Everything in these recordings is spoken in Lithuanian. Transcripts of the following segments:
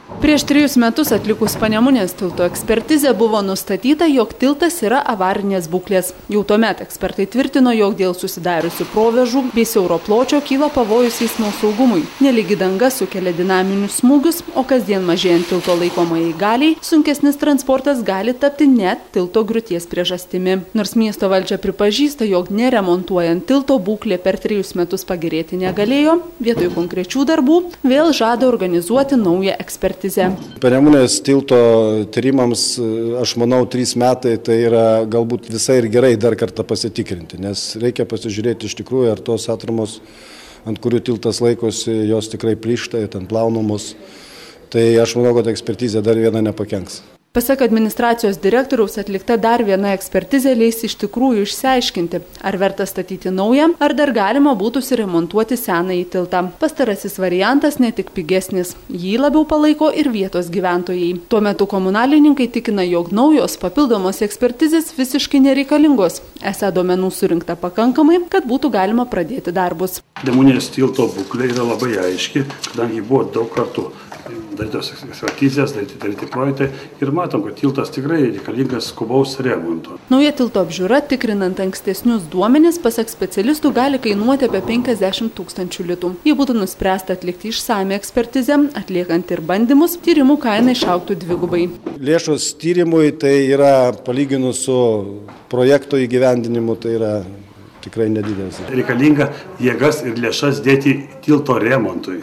Prieš 3 metus atlikus Panemunės tilto ekspertizę buvo nustatyta, jog tiltas yra avarinės būklės. Jau tuomet ekspertai tvirtino, jog dėl susidariusių provežų bei siauro pločio kyla pavojus eismo saugumui. Nelygi danga sukelia dinaminius smūgius, o kasdien mažėjant tilto laikomai galiai, sunkesnis transportas gali tapti net tilto griūties priežastimi. Nors miesto valdžia pripažįsta, jog neremontuojant tilto būklė per 3 metus pagerėti negalėjo, vietoj konkrečių darbų vėl žada organizuoti naują ekspertizę. Panemunės tilto tyrimams, aš manau, 3 metai tai yra galbūt visai ir gerai dar kartą pasitikrinti, nes reikia pasižiūrėti iš tikrųjų, ar tos atramos, ant kurių tiltas laikosi, jos tikrai plyšta, ten plaunamos. Tai aš manau, kad ekspertizė dar viena nepakenks. Pasak administracijos direktoriaus, atlikta dar viena ekspertizė leis iš tikrųjų išsiaiškinti, ar verta statyti naują, ar dar galima būtų suremontuoti senąjį tiltą. Pastarasis variantas ne tik pigesnis, jį labiau palaiko ir vietos gyventojai. Tuo metu komunalininkai tikina, jog naujos papildomos ekspertizės visiškai nereikalingos. Esą duomenų surinkta pakankamai, kad būtų galima pradėti darbus. Panemunės tilto būklė yra labai aiški, kadangi buvo daug kartų darytos ekspertizės, daryti projektai ir matom, kad tiltas tikrai reikalingas skubaus remonto. Nauja tilto apžiūra, tikrinant ankstesnius duomenis, pasak specialistų, gali kainuoti apie 50 000 litų. Jei būtų nuspręsta atlikti išsamią ekspertizę, atliekant ir bandymus, tyrimų kaina išaugtų 2-gubai. Lėšos tyrimui tai yra palyginus su projekto įgyvendinimu, tai yra tikrai nedidelis. Reikalinga jėgas ir lėšas dėti tilto remontui.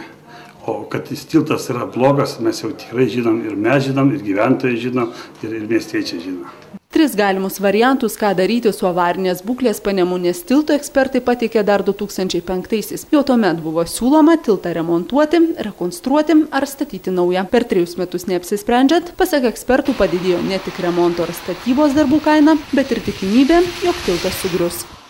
O kad tiltas yra blogas, mes jau tikrai žinom, ir mes žinom, ir gyventojai žinom, ir miestiečiai žinom. 3 galimus variantus, ką daryti su avarinės būklės Panemunės tilto, ekspertai pateikė dar 2005-aisiais. Jau tuomet buvo siūloma tiltą remontuoti, rekonstruoti ar statyti naują. Per 3 metus neapsisprendžiant, pasak ekspertų, padidėjo ne tik remonto ar statybos darbų kaina, bet ir tikimybė, jog tiltas sugrius.